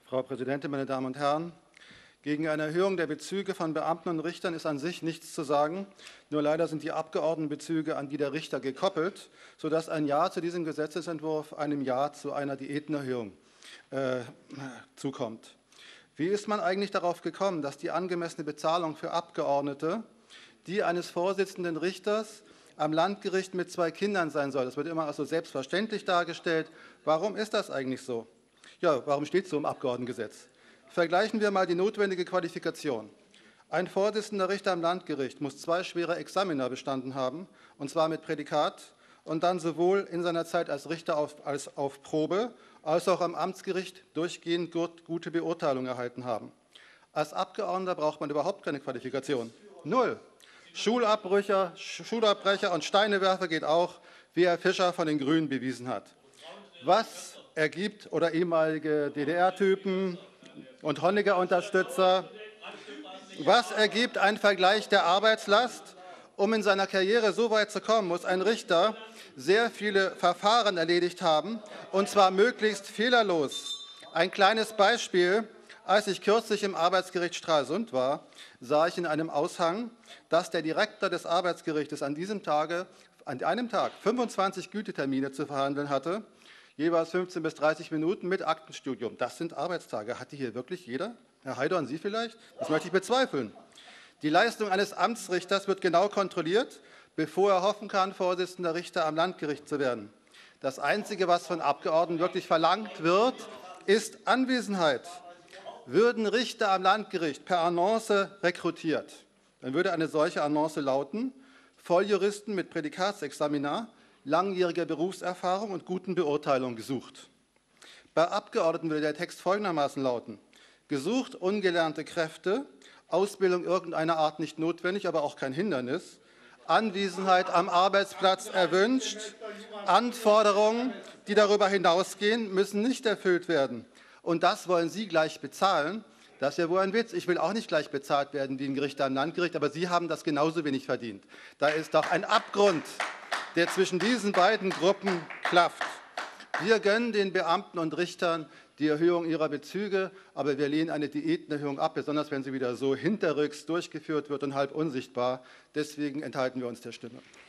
Frau Präsidentin, meine Damen und Herren! Gegen eine Erhöhung der Bezüge von Beamten und Richtern ist an sich nichts zu sagen. Nur leider sind die Abgeordnetenbezüge an die der Richter gekoppelt, sodass ein Ja zu diesem Gesetzentwurf einem Ja zu einer Diätenerhöhung zukommt. Wie ist man eigentlich darauf gekommen, dass die angemessene Bezahlung für Abgeordnete die eines Vorsitzenden Richters am Landgericht mit 2 Kindern sein soll? Das wird immer als so selbstverständlich dargestellt. Warum ist das eigentlich so? Ja, warum steht es so im Abgeordnetengesetz? Vergleichen wir mal die notwendige Qualifikation. Ein Vorsitzender Richter am Landgericht muss 2 schwere Examina bestanden haben, und zwar mit Prädikat, und dann sowohl in seiner Zeit als Richter als auf Probe, als auch am Amtsgericht durchgehend gute Beurteilung erhalten haben. Als Abgeordneter braucht man überhaupt keine Qualifikation. Null. Schulabbrecher und Steinewerfer geht auch, wie Herr Fischer von den Grünen bewiesen hat. Was ergibt, oder ehemalige DDR-Typen und Honecker-Unterstützer, was ergibt ein Vergleich der Arbeitslast? Um in seiner Karriere so weit zu kommen, muss ein Richter sehr viele Verfahren erledigt haben, und zwar möglichst fehlerlos. Ein kleines Beispiel: Als ich kürzlich im Arbeitsgericht Stralsund war, sah ich in einem Aushang, dass der Direktor des Arbeitsgerichtes an einem Tag 25 Gütetermine zu verhandeln hatte, jeweils 15 bis 30 Minuten mit Aktenstudium. Das sind Arbeitstage. Hat die hier wirklich jeder? Herr Heidorn, Sie vielleicht? Das möchte ich bezweifeln. Die Leistung eines Amtsrichters wird genau kontrolliert, bevor er hoffen kann, Vorsitzender Richter am Landgericht zu werden. Das Einzige, was von Abgeordneten wirklich verlangt wird, ist Anwesenheit. Würden Richter am Landgericht per Annonce rekrutiert, dann würde eine solche Annonce lauten: Volljuristen mit Prädikatsexamina, langjähriger Berufserfahrung und guten Beurteilungen gesucht. Bei Abgeordneten würde der Text folgendermaßen lauten: Gesucht ungelernte Kräfte, Ausbildung irgendeiner Art nicht notwendig, aber auch kein Hindernis, Anwesenheit am Arbeitsplatz erwünscht, Anforderungen, die darüber hinausgehen, müssen nicht erfüllt werden. Und das wollen Sie gleich bezahlen? Das ist ja wohl ein Witz. Ich will auch nicht gleich bezahlt werden wie ein Richter am Landgericht, aber Sie haben das genauso wenig verdient. Da ist doch ein Abgrund, der zwischen diesen beiden Gruppen klafft. Wir gönnen den Beamten und Richtern die Erhöhung ihrer Bezüge, aber wir lehnen eine Diätenerhöhung ab, besonders wenn sie wieder so hinterrücks durchgeführt wird und halb unsichtbar. Deswegen enthalten wir uns der Stimme.